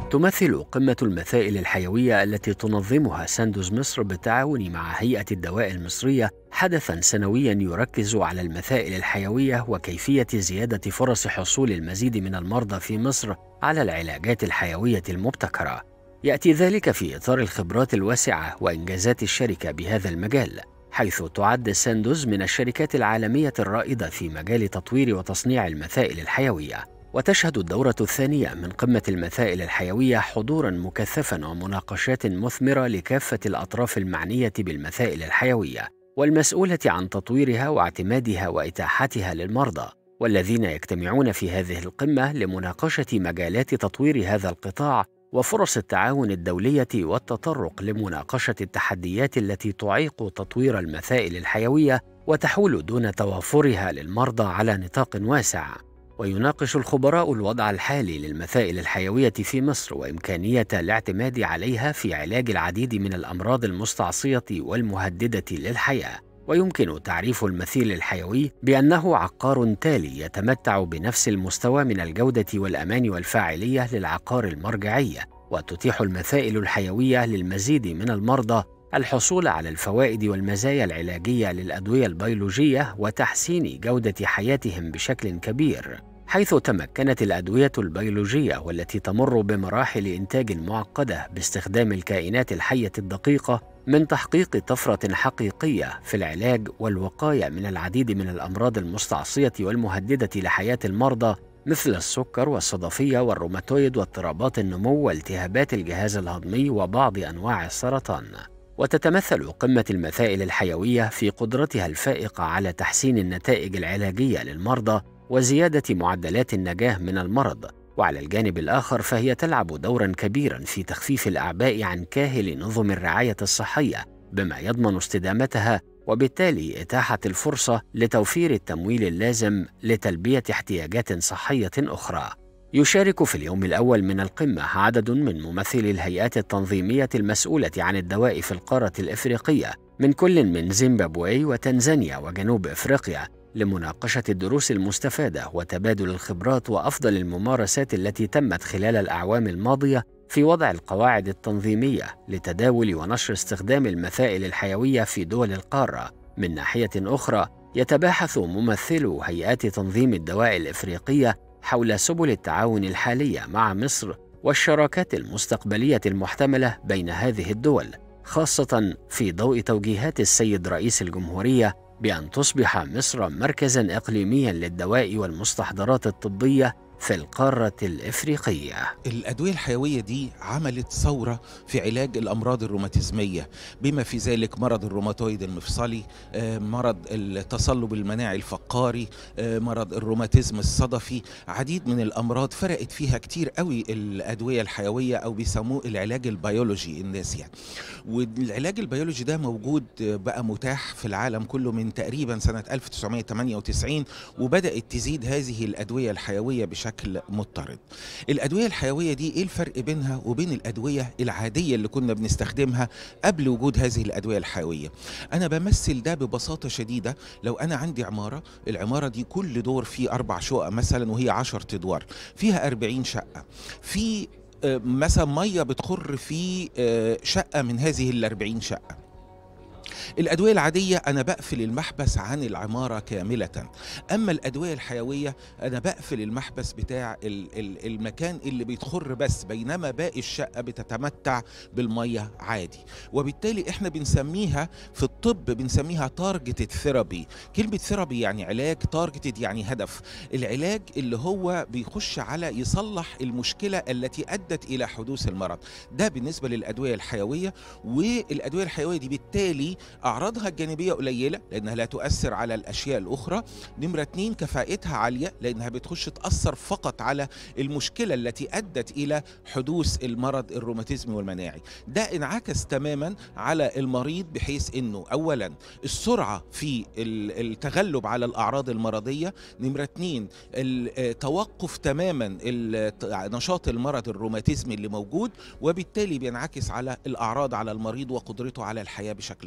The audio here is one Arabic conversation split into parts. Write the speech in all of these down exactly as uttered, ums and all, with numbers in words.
تمثل قمة المسائل الحيوية التي تنظمها ساندوز مصر بالتعاون مع هيئة الدواء المصرية حدثاً سنوياً يركز على المسائل الحيوية وكيفية زيادة فرص حصول المزيد من المرضى في مصر على العلاجات الحيوية المبتكرة. يأتي ذلك في إطار الخبرات الواسعة وإنجازات الشركة بهذا المجال، حيث تعد ساندوز من الشركات العالمية الرائدة في مجال تطوير وتصنيع المسائل الحيوية. وتشهد الدورة الثانية من قمة المسائل الحيوية حضوراً مكثفاً ومناقشات مثمرة لكافة الأطراف المعنية بالمسائل الحيوية والمسؤولة عن تطويرها واعتمادها وإتاحتها للمرضى، والذين يجتمعون في هذه القمة لمناقشة مجالات تطوير هذا القطاع وفرص التعاون الدولية والتطرق لمناقشة التحديات التي تعيق تطوير المسائل الحيوية وتحول دون توافرها للمرضى على نطاق واسع. ويناقش الخبراء الوضع الحالي للمسائل الحيوية في مصر وإمكانية الاعتماد عليها في علاج العديد من الأمراض المستعصية والمهددة للحياة. ويمكن تعريف المثيل الحيوي بأنه عقار تالي يتمتع بنفس المستوى من الجودة والأمان والفاعلية للعقار المرجعي، وتتيح المسائل الحيوية للمزيد من المرضى الحصول على الفوائد والمزايا العلاجية للأدوية البيولوجية وتحسين جودة حياتهم بشكل كبير، حيث تمكنت الأدوية البيولوجية والتي تمر بمراحل إنتاج معقدة باستخدام الكائنات الحية الدقيقة من تحقيق طفرة حقيقية في العلاج والوقاية من العديد من الأمراض المستعصية والمهددة لحياة المرضى مثل السكر والصدفية والروماتويد واضطرابات النمو والتهابات الجهاز الهضمي وبعض أنواع السرطان. وتتمثل قمة المسائل الحيوية في قدرتها الفائقة على تحسين النتائج العلاجية للمرضى وزيادة معدلات النجاة من المرض، وعلى الجانب الآخر فهي تلعب دورا كبيرا في تخفيف الأعباء عن كاهل نظم الرعاية الصحية بما يضمن استدامتها، وبالتالي إتاحة الفرصة لتوفير التمويل اللازم لتلبية احتياجات صحية أخرى. يشارك في اليوم الأول من القمة عدد من ممثلي الهيئات التنظيمية المسؤولة عن الدواء في القارة الإفريقية من كل من زيمبابوي وتنزانيا وجنوب إفريقيا لمناقشة الدروس المستفادة وتبادل الخبرات وأفضل الممارسات التي تمت خلال الأعوام الماضية في وضع القواعد التنظيمية لتداول ونشر استخدام المسائل الحيوية في دول القارة. من ناحية أخرى، يتباحث ممثلو هيئات تنظيم الدواء الإفريقية حول سبل التعاون الحالية مع مصر والشراكات المستقبلية المحتملة بين هذه الدول، خاصة في ضوء توجيهات السيد رئيس الجمهورية بأن تصبح مصر مركزاً إقليمياً للدواء والمستحضرات الطبية في القارة الإفريقية. الأدوية الحيوية دي عملت ثورة في علاج الأمراض الروماتيزمية، بما في ذلك مرض الروماتويد المفصلي، مرض التصلب المناعي الفقاري، مرض الروماتيزم الصدفي. عديد من الأمراض فرقت فيها كتير قوي الأدوية الحيوية، أو بيسموه العلاج البيولوجي الناس يعني. والعلاج البيولوجي ده موجود بقى متاح في العالم كله من تقريبا سنة ألف وتسعمائة وثمانية وتسعين، وبدأت تزيد هذه الأدوية الحيوية بشكل بشكل مضطرد. الأدوية الحيوية دي إيه الفرق بينها وبين الأدوية العادية اللي كنا بنستخدمها قبل وجود هذه الأدوية الحيوية؟ أنا بمثل ده ببساطة شديدة. لو أنا عندي عمارة، العمارة دي كل دور فيه أربع شقق مثلا، وهي عشرة أدوار، فيها أربعين شقة. في مثلا مية بتخر في شقة من هذه الأربعين شقة. الأدوية العادية أنا بقفل المحبس عن العمارة كاملة، أما الأدوية الحيوية أنا بقفل المحبس بتاع المكان اللي بيتخر بس، بينما باقي الشقة بتتمتع بالمية عادي. وبالتالي إحنا بنسميها في الطب بنسميها تارجتد ثيرابي. كلمة ثيرابي يعني علاج، تارجتد يعني هدف. العلاج اللي هو بيخش على يصلح المشكلة التي أدت إلى حدوث المرض. ده بالنسبة للأدوية الحيوية. والأدوية الحيوية دي بالتالي أعراضها الجانبية قليلة لأنها لا تؤثر على الأشياء الأخرى. نمرة اتنين، كفاءتها عالية لأنها بتخش تأثر فقط على المشكلة التي أدت إلى حدوث المرض الروماتيزمي والمناعي. ده انعكس تماما على المريض، بحيث أنه أولا السرعة في التغلب على الأعراض المرضية. نمرة اتنين، التوقف تماما نشاط المرض الروماتيزمي اللي موجود، وبالتالي بينعكس على الأعراض على المريض وقدرته على الحياة بشكل طبيعي.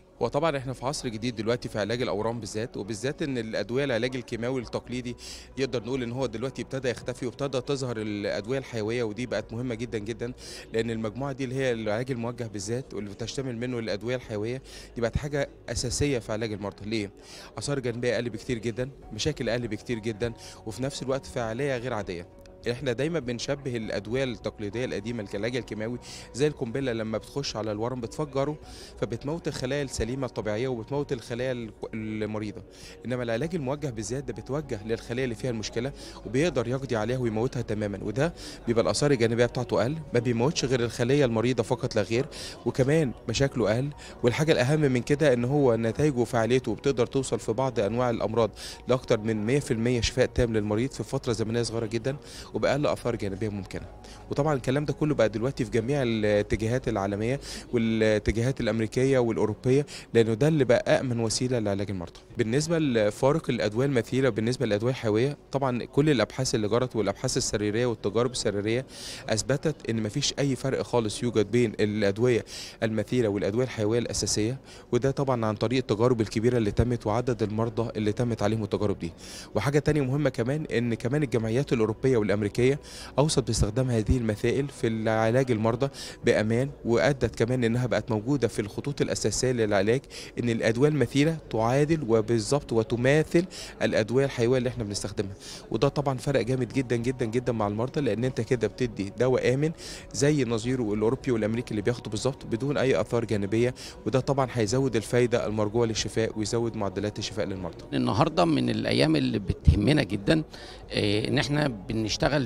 هو طبعا احنا في عصر جديد دلوقتي في علاج الاورام بالذات، وبالذات ان الادويه العلاج الكيماوي التقليدي يقدر نقول ان هو دلوقتي ابتدى يختفي، وابتدى تظهر الادويه الحيويه، ودي بقت مهمه جدا جدا، لان المجموعه دي اللي هي العلاج الموجه بالذات واللي بتشتمل منه الادويه الحيويه دي بقت حاجه اساسيه في علاج المرضى. ليه؟ اثار جانبيه اقل بكتير جدا، مشاكل اقل بكتير جدا، وفي نفس الوقت فعاليه غير عاديه. احنا دايما بنشبه الادويه التقليديه القديمه العلاج الكيماوي زي القنبله، لما بتخش على الورم بتفجره فبتموت الخلايا السليمه الطبيعيه وبتموت الخلايا المريضه. انما العلاج الموجه بالذات ده بتوجه للخلايا اللي فيها المشكله وبيقدر يقضي عليها ويموتها تماما، وده بيبقى الاثار الجانبيه بتاعته اقل، ما بيموتش غير الخليه المريضه فقط لا غير، وكمان مشاكله اقل. والحاجه الاهم من كده ان هو نتائجه وفعاليته بتقدر توصل في بعض انواع الامراض لاكثر من مية في المية شفاء تام للمريض في فتره زمنيه صغيره جدا وباقل اثار جانبيه ممكنه. وطبعا الكلام ده كله بقى دلوقتي في جميع الاتجاهات العالميه والاتجاهات الامريكيه والاوروبيه، لانه ده اللي بقى امن وسيله لعلاج المرضى. بالنسبه لفارق الادويه المثيله بالنسبه للادويه الحيويه، طبعا كل الابحاث اللي جرت والابحاث السريريه والتجارب السريريه اثبتت ان مفيش اي فرق خالص يوجد بين الادويه المثيله والادويه الحيويه الاساسيه، وده طبعا عن طريق التجارب الكبيره اللي تمت وعدد المرضى اللي تمت عليهم التجارب دي. وحاجه ثانيه مهمه كمان ان كمان الجمعيات الاوروبيه والامريكيه اوصت باستخدام هذه المثائل في علاج المرضى بامان، وادت كمان انها بقت موجوده في الخطوط الاساسيه للعلاج، ان الادويه المثيله تعادل وبالظبط وتماثل الادويه الحيويه اللي احنا بنستخدمها. وده طبعا فرق جامد جدا جدا جدا مع المرضى، لان انت كده بتدي دواء امن زي نظيره الاوروبي والامريكي اللي بياخده بالظبط بدون اي اثار جانبيه، وده طبعا هيزود الفايده المرجوه للشفاء ويزود معدلات الشفاء للمرضى. النهارده من الايام اللي بتهمنا جدا ان احنا بنشتغل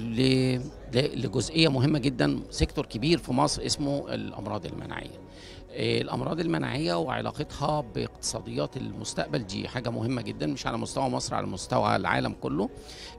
لجزئيه مهمه جدا، سيكتور كبير في مصر اسمه الامراض المناعيه. الامراض المناعيه وعلاقتها باقتصاديات المستقبل دي حاجه مهمه جدا، مش على مستوى مصر، على مستوى العالم كله.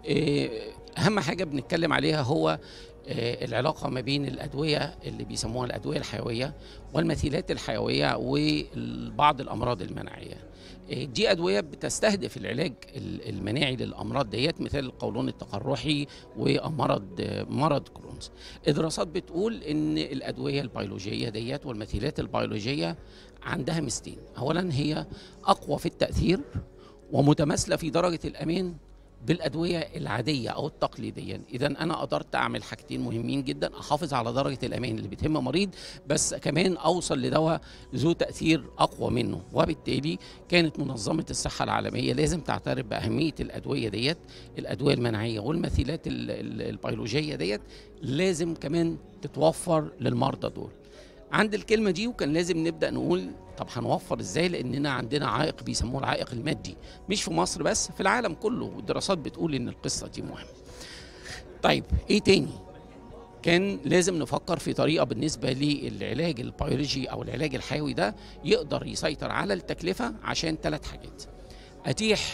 اهم حاجه بنتكلم عليها هو العلاقه ما بين الادويه اللي بيسموها الادويه الحيويه والمثيلات الحيويه وبعض الامراض المناعيه. دي ادويه بتستهدف العلاج المناعي للامراض ديت، مثل القولون التقرحي ومرض مرض كرونز. الدراسات بتقول ان الادويه البيولوجيه ديت والمثيلات البيولوجيه عندها ميزتين، اولا هي اقوى في التاثير ومتماثله في درجه الامان بالادويه العاديه او التقليديه. اذا انا قدرت اعمل حاجتين مهمين جدا، احافظ على درجه الامان اللي بتهم مريض، بس كمان اوصل لدواء ذو تاثير اقوى منه. وبالتالي كانت منظمه الصحه العالميه لازم تعترف باهميه الادويه ديت، الادويه المناعيه والمثيلات البيولوجيه ديت لازم كمان تتوفر للمرضى دول. عند الكلمه دي وكان لازم نبدا نقول طب هنوفر ازاي، لاننا عندنا عائق بيسموه العائق المادي، مش في مصر بس، في العالم كله، والدراسات بتقول ان القصه دي مهمه. طيب ايه تاني؟ كان لازم نفكر في طريقه بالنسبه للعلاج البيولوجي او العلاج الحيوي ده يقدر يسيطر على التكلفه، عشان ثلاث حاجات: اتيح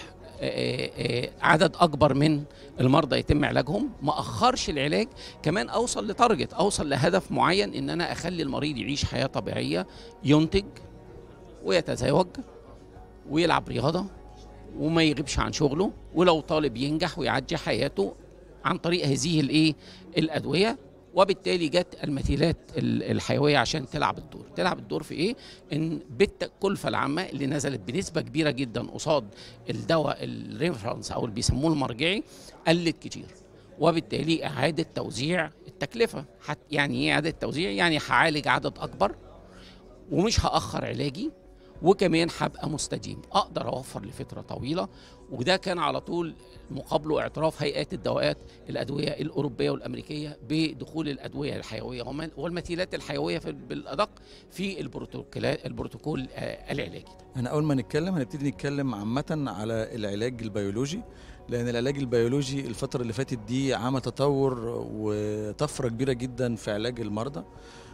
عدد اكبر من المرضى يتم علاجهم، ما اخرش العلاج، كمان اوصل لتارجت، اوصل لهدف معين، ان انا اخلي المريض يعيش حياه طبيعيه، ينتج ويتزوج ويلعب رياضه وما يغيبش عن شغله، ولو طالب ينجح ويعدي حياته عن طريق هذه الايه الادويه. وبالتالي جت المثيلات الحيويه عشان تلعب الدور. تلعب الدور في ايه؟ ان بالكلفه العامه اللي نزلت بنسبه كبيره جدا قصاد الدواء الريفرنس او اللي بيسموه المرجعي قلت كتير، وبالتالي اعاده توزيع التكلفه. يعني ايه اعاده توزيع؟ يعني هعالج عدد اكبر ومش هاخر علاجي، وكمان هبقى مستديم، اقدر اوفر لفتره طويله. وده كان على طول مقابله اعتراف هيئات الدواءات الادويه الاوروبيه والامريكيه بدخول الادويه الحيويه والمثيلات الحيويه في بالادق في البروتوكولات البروتوكول العلاجي. احنا اول ما نتكلم هنبتدي نتكلم عامه على العلاج البيولوجي، لان العلاج البيولوجي الفتره اللي فاتت دي عمل تطور وطفره كبيره جدا في علاج المرضى.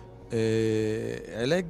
آه علاج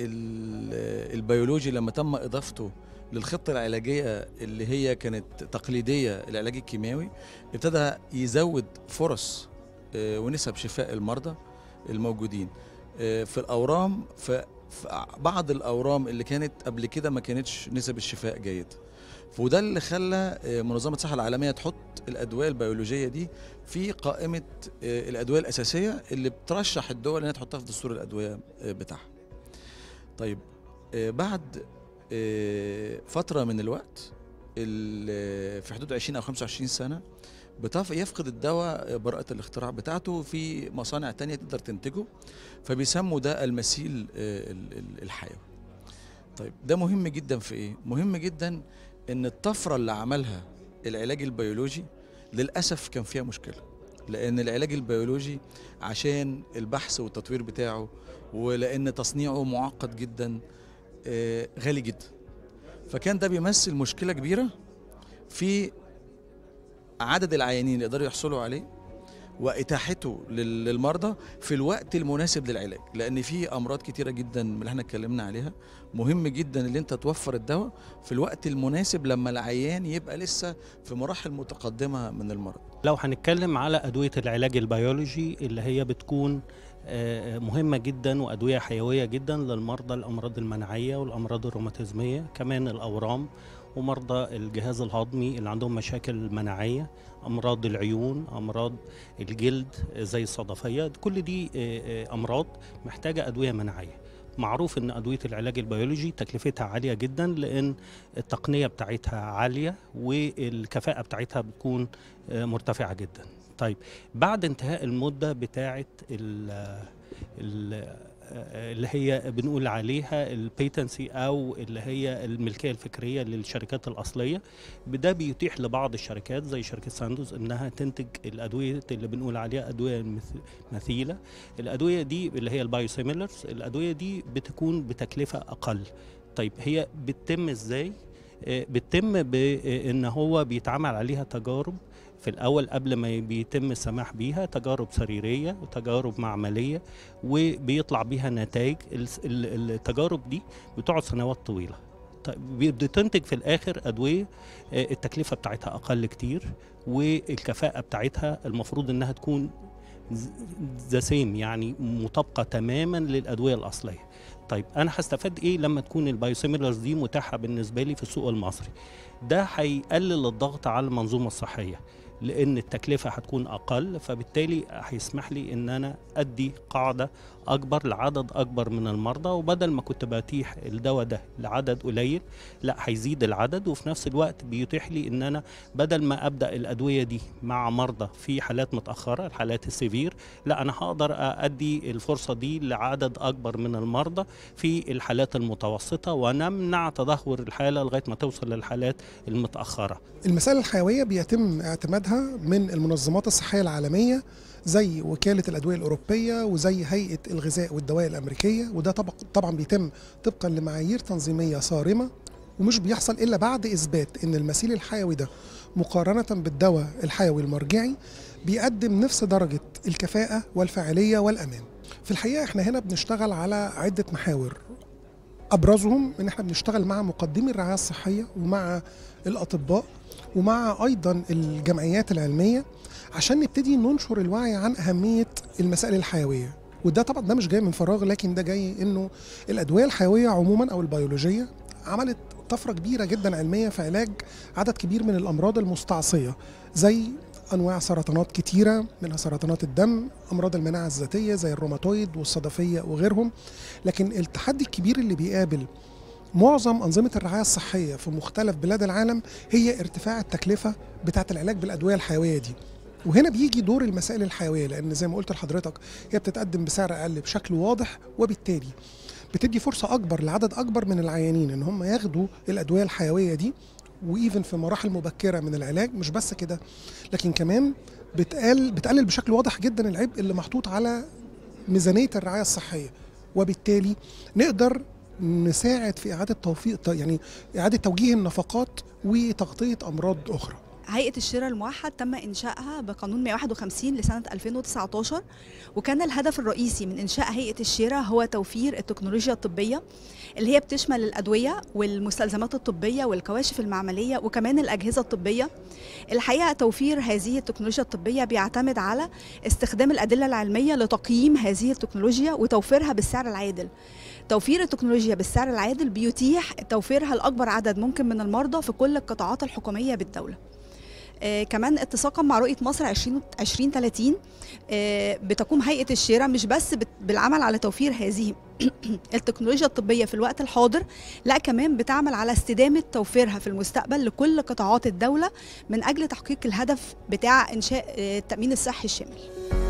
البيولوجي لما تم اضافته للخطه العلاجيه اللي هي كانت تقليديه العلاج الكيماوي، ابتدى يزود فرص آه ونسب شفاء المرضى الموجودين آه في الاورام. في بعض الاورام اللي كانت قبل كده ما كانتش نسب الشفاء جيده، وده اللي خلى منظمه الصحه العالميه تحط الادويه البيولوجيه دي في قائمه الادويه الاساسيه اللي بترشح الدول انها تحطها في دستور الادويه بتاعها. طيب بعد فتره من الوقت في حدود عشرين او خمسة وعشرين سنه يفقد الدواء براءة الاختراع بتاعته في مصانع تانية تقدر تنتجه، فبيسموا ده المثيل الحيوي. طيب ده مهم جدا في ايه؟ مهم جدا ان الطفرة اللي عملها العلاج البيولوجي للأسف كان فيها مشكلة، لأن العلاج البيولوجي عشان البحث والتطوير بتاعه ولأن تصنيعه معقد جدا غالي جدا، فكان ده بيمثل مشكلة كبيرة في عدد العيانين اللي يقدروا يحصلوا عليه واتاحته للمرضى في الوقت المناسب للعلاج، لان في امراض كتيره جدا من اللي احنا اتكلمنا عليها مهم جدا ان انت توفر الدواء في الوقت المناسب لما العيان يبقى لسه في مراحل متقدمه من المرض. لو هنتكلم على ادويه العلاج البيولوجي اللي هي بتكون مهمه جدا وادويه حيويه جدا للمرضى الامراض المناعيه والامراض الروماتيزميه، كمان الاورام ومرضى الجهاز الهضمي اللي عندهم مشاكل مناعيه، امراض العيون، امراض الجلد زي الصدفيه، كل دي امراض محتاجه ادويه مناعيه. معروف ان ادويه العلاج البيولوجي تكلفتها عاليه جدا لان التقنيه بتاعتها عاليه والكفاءه بتاعتها بتكون مرتفعه جدا. طيب بعد انتهاء المده بتاعه اللي هي بنقول عليها البيتنسي او اللي هي الملكيه الفكريه للشركات الاصليه، ده بيتيح لبعض الشركات زي شركه ساندوز انها تنتج الادويه اللي بنقول عليها ادويه مثيله. الادويه دي اللي هي البايوسيميلرز، الادويه دي بتكون بتكلفه اقل. طيب هي بتتم ازاي؟ بتتم بان هو بيتعمل عليها تجارب في الأول قبل ما بيتم السماح بيها، تجارب سريرية وتجارب معملية وبيطلع بيها نتائج. التجارب دي بتقعد سنوات طويلة، بتنتج في الآخر أدوية التكلفة بتاعتها أقل كتير والكفاءة بتاعتها المفروض إنها تكون ذا سيم، يعني مطابقة تماما للأدوية الأصلية. طيب أنا هستفاد إيه لما تكون البايوسيميلرز دي متاحة بالنسبة لي في السوق المصري؟ ده هيقلل الضغط على المنظومة الصحية لأن التكلفة هتكون أقل، فبالتالي هيسمح لي إن أنا أدي قاعدة أكبر لعدد أكبر من المرضى، وبدل ما كنت بتيح الدواء ده لعدد قليل لا هيزيد العدد، وفي نفس الوقت بيتيح لي إن أنا بدل ما أبدأ الأدوية دي مع مرضى في حالات متأخرة الحالات السيفير، لا أنا هقدر أدي الفرصة دي لعدد أكبر من المرضى في الحالات المتوسطة ونمنع تدهور الحالة لغاية ما توصل للحالات المتأخرة. المسائل الحيوية بيتم اعتمادها من المنظمات الصحية العالمية زي وكالة الأدوية الأوروبية وزي هيئة الغذاء والدواء الأمريكية، وده طبعا بيتم طبقا لمعايير تنظيمية صارمة، ومش بيحصل إلا بعد إثبات إن المثيل الحيوي ده مقارنة بالدواء الحيوي المرجعي بيقدم نفس درجة الكفاءة والفاعلية والأمان. في الحقيقة احنا هنا بنشتغل على عدة محاور، أبرزهم إن احنا بنشتغل مع مقدمي الرعاية الصحية ومع الأطباء ومع أيضا الجمعيات العلمية عشان نبتدي ننشر الوعي عن أهمية المسائل الحيوية. وده طبعا ده مش جاي من فراغ، لكن ده جاي إنه الأدوية الحيوية عموما أو البيولوجية عملت طفرة كبيرة جدا علمية في علاج عدد كبير من الأمراض المستعصية زي أنواع سرطانات كتيرة منها سرطانات الدم، أمراض المناعة الذاتية زي الروماتويد والصدفية وغيرهم. لكن التحدي الكبير اللي بيقابل معظم أنظمة الرعاية الصحية في مختلف بلاد العالم هي ارتفاع التكلفة بتاعة العلاج بالأدوية الحيوية دي. وهنا بيجي دور المسائل الحيوية، لأن زي ما قلت لحضرتك هي بتتقدم بسعر أقل بشكل واضح، وبالتالي بتدي فرصة أكبر لعدد أكبر من العيانين إن هم ياخدوا الأدوية الحيوية دي، وإيفن في مراحل مبكرة من العلاج. مش بس كده، لكن كمان بتقل بتقلل بشكل واضح جدا العبء اللي محطوط على ميزانية الرعاية الصحية، وبالتالي نقدر نساعد في إعادة توفيق يعني إعادة توجيه النفقات وتغطية أمراض أخرى. هيئة الشراء الموحد تم إنشائها بقانون مئة وواحد وخمسين لسنة ألفين وتسعة عشر، وكان الهدف الرئيسي من إنشاء هيئة الشراء هو توفير التكنولوجيا الطبية اللي هي بتشمل الأدوية والمستلزمات الطبية والكواشف المعملية وكمان الأجهزة الطبية. الحقيقة توفير هذه التكنولوجيا الطبية بيعتمد على استخدام الأدلة العلمية لتقييم هذه التكنولوجيا وتوفيرها بالسعر العادل. توفير التكنولوجيا بالسعر العادل بيتيح توفيرها لأكبر عدد ممكن من المرضى في كل القطاعات الحكومية بالدولة. آه كمان اتساقا مع رؤية مصر عشرين ثلاثين آه بتقوم هيئة الشراء مش بس بالعمل على توفير هذه التكنولوجيا الطبية في الوقت الحاضر، لا كمان بتعمل على استدامة توفيرها في المستقبل لكل قطاعات الدولة من أجل تحقيق الهدف بتاع إنشاء التأمين الصحي الشامل.